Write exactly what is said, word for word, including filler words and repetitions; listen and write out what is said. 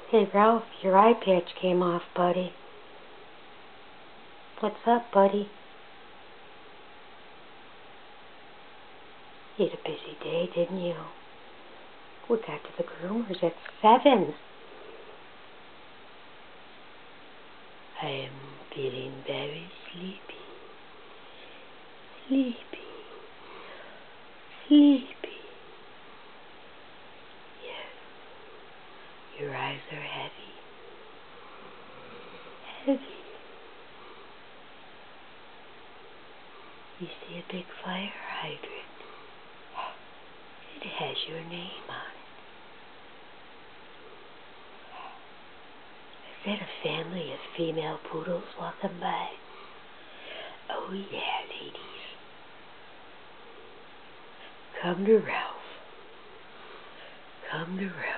Hey Ralph, your eye patch came off, buddy. What's up, buddy? You had a busy day, didn't you? We got to the groomers at seven. I am feeling very sleepy. Sleepy. Sleepy. Yes. Your eyes are heavy. Heavy. You see a big fire hydrant. It has your name on it. Is that a family of female poodles walking by? Oh yeah, ladies. Come to Ralph. Come to Ralph.